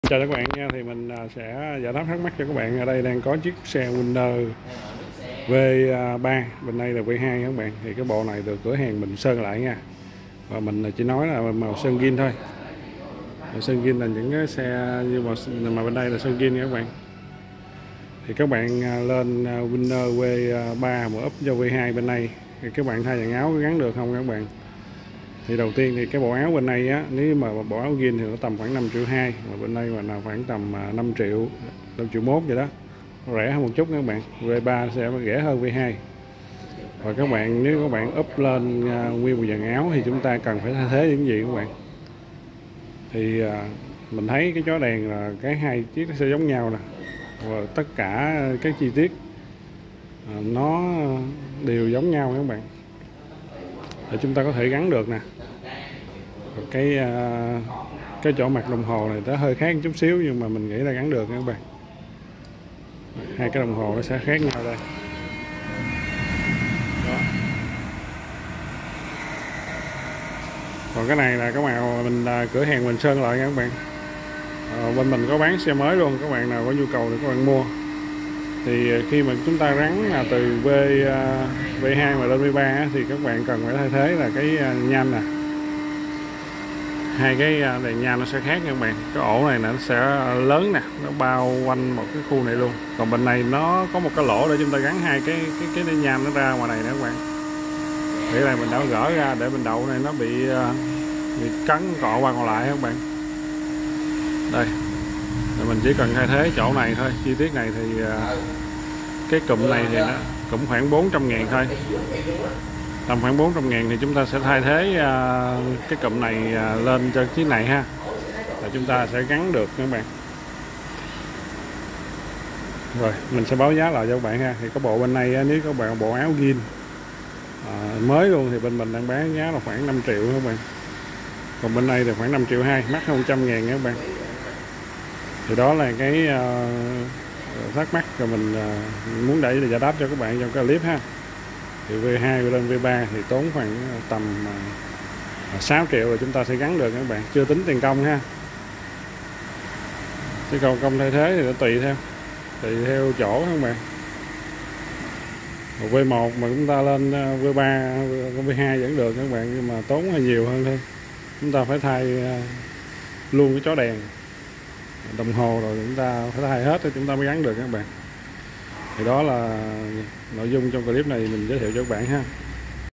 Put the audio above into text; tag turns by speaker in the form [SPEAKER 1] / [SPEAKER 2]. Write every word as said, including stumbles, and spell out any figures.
[SPEAKER 1] Chào các bạn nha, thì mình sẽ giải đáp thắc mắc cho các bạn. Ở đây đang có chiếc xe Winner V ba, bên đây là V hai các bạn. Thì cái bộ này được cửa hàng mình sơn lại nha. Và mình chỉ nói là màu sơn zin thôi. Màu sơn zin là những cái xe như màu mà bên đây là sơn zin nha các bạn. Thì các bạn lên Winner V ba mà úp cho V hai bên này thì các bạn thay dàn áo có gắn được không các bạn? Thì đầu tiên thì cái bộ áo bên này á, nếu mà bộ áo zin thì nó tầm khoảng năm triệu hai, mà bên đây mà nào khoảng tầm năm triệu, năm triệu mốt vậy đó, rẻ hơn một chút các bạn. V ba sẽ rẻ hơn V hai. Và các bạn nếu các bạn up lên uh, nguyên một dàn áo thì chúng ta cần phải thay thế những gì các bạn? Thì uh, mình thấy cái chó đèn là cái hai chiếc nó sẽ giống nhau nè, và tất cả các chi tiết uh, nó đều giống nhau các bạn, để chúng ta có thể gắn được nè. Cái uh, cái chỗ mặt đồng hồ này nó hơi khác một chút xíu, nhưng mà mình nghĩ là gắn được các bạn. Hai cái đồng hồ nó sẽ khác nhau đây. Đó. Còn cái này là cái màu mình uh, cửa hàng mình sơn lại nha các bạn. À, bên mình có bán xe mới luôn, các bạn nào có nhu cầu thì các bạn mua. Thì khi mà chúng ta gắn là từ V uh, V hai mà lên V ba thì các bạn cần phải thay thế là cái uh, nham nè. Hai cái đèn nhan nó sẽ khác nha các bạn. Cái ổ này nó sẽ lớn nè, nó bao quanh một cái khu này luôn. Còn bên này nó có một cái lỗ để chúng ta gắn hai cái cái cái đèn nhan nó ra ngoài này nè các bạn. Để này mình đã gỡ ra để mình đậu này nó bị bị cắn cọ qua còn lại các bạn. Đây, rồi mình chỉ cần thay thế chỗ này thôi. Chi tiết này thì cái cụm này thì nó cũng khoảng bốn trăm ngàn thôi, tầm khoảng bốn trăm ngàn thì chúng ta sẽ thay thế uh, cái cụm này uh, lên cho chiếc này ha, là chúng ta sẽ gắn được các bạn. Rồi mình sẽ báo giá lại cho các bạn ha. Thì có bộ bên này nếu các bạn bộ áo zin uh, mới luôn thì bên mình đang bán giá là khoảng năm triệu các bạn. Còn bên đây thì khoảng năm triệu hai, mắc hơn một trăm ngàn các bạn. Thì đó là cái uh, thắc mắc rồi mình uh, muốn để giải đáp cho các bạn trong cái clip ha. Thì V hai lên V ba thì tốn khoảng tầm sáu triệu rồi chúng ta sẽ gắn được các bạn, chưa tính tiền công ha. Chứ còn công thay thế thì nó tùy theo tùy theo chỗ các bạn. V một mà chúng ta lên V ba, V hai vẫn được các bạn, nhưng mà tốn hơi nhiều hơn thôi. Chúng ta phải thay luôn cái chó đèn, đồng hồ rồi chúng ta phải thay hết rồi chúng ta mới gắn được các bạn. Thì đó là nội dung trong clip này mình giới thiệu cho các bạn ha.